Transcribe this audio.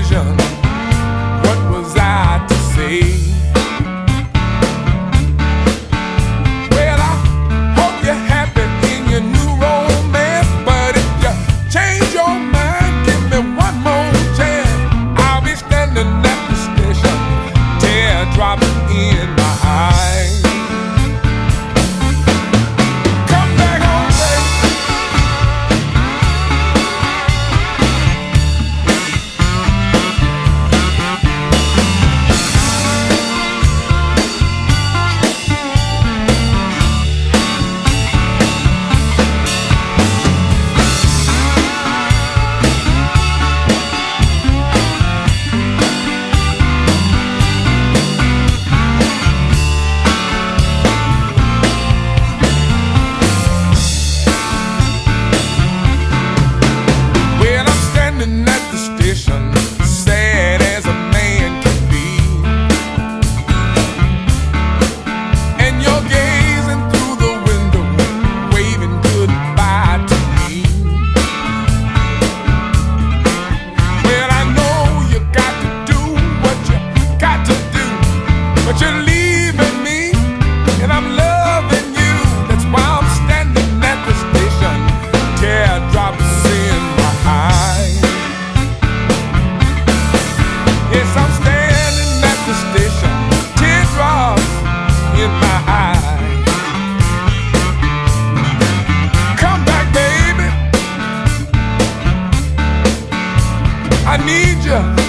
station. What was I to say? Well, I hope you're happy in your new romance, but if you change your mind, give me one more chance. I'll be standing at the station, teardrops in my eyes. Come back home, baby. At the station, sad as a man can be, and you're gazing through the window, waving goodbye to me. Well, I know you got to do what you got to do, but you're leaving me, and I'm loving you. That's why I'm standing at the station, teardrops in my eyes. Yes, I'm standing at the station, teardrops in my eyes. Come back, baby. I need you.